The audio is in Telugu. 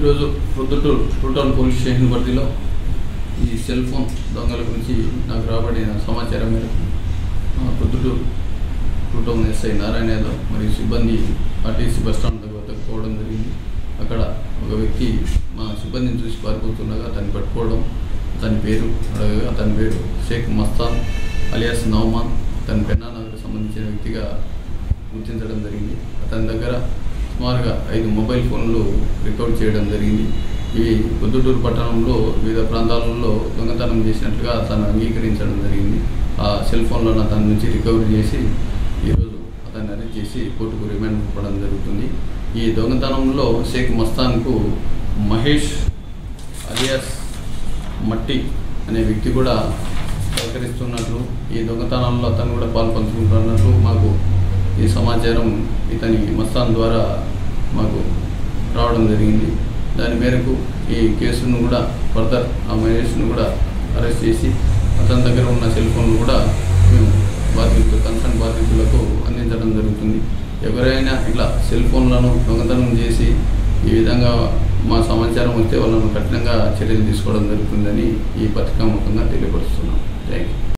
ఈరోజు Proddatur two town police station పరిధిలో ఈ సెల్ ఫోన్ దొంగల గురించి నాకు రాబడిన సమాచారం మేరకు Proddatur two town SI Narayana Yadav మరియు సిబ్బంది ఆర్టీసీ బస్టాండ్ దగ్గరకు పోవడం జరిగింది. అక్కడ ఒక వ్యక్తి మా సిబ్బందిని చూసి పారిపోతుండగా అతన్ని పట్టుకోవడం, అతని పేరు అడగగా అతని పేరు షేక్ మస్తాన్ అలియాస్ నౌమాన్, అతని పెన్నానగర్కు సంబంధించిన వ్యక్తిగా గుర్తించడం జరిగింది. అతని దగ్గర సుమారుగా 5 మొబైల్ ఫోన్లు రికవర్ చేయడం జరిగింది. ఇవి ప్రొద్దుటూరు పట్టణంలో వివిధ ప్రాంతాలలో దొంగతనం చేసినట్లుగా అతను అంగీకరించడం జరిగింది. ఆ సెల్ ఫోన్లను అతని నుంచి రికవరీ చేసి ఈరోజు అతన్ని అరెస్ట్ చేసి కోర్టుకు రిమాండ్ పంపడం జరుగుతుంది. ఈ దొంగతనంలో షేక్ మస్తాన్కు మహేష్ అలియాస్ మట్టి అనే వ్యక్తి కూడా సహకరిస్తున్నట్లు, ఈ దొంగతనంలో అతను కూడా పాల్పంచుకుంటున్నట్లు మాకు ఈ సమాచారం ఇతని మస్తాన్ ద్వారా మాకు రావడం జరిగింది. దాని మేరకు ఈ కేసును కూడా ఫర్దర్ ఆ మహేష్ను కూడా అరెస్ట్ చేసి అతని దగ్గర ఉన్న సెల్ ఫోన్లు కూడా మేము కన్సర్న్ బాధితులకు అందించడం జరుగుతుంది. ఎవరైనా ఇట్లా సెల్ ఫోన్లను దొంగతనం చేసి ఈ విధంగా మా సమాచారం వస్తే వాళ్ళను కఠినంగా చర్యలు తీసుకోవడం జరుగుతుందని ఈ పత్రికాముఖంగా తెలియపరుస్తున్నాం. Thank you.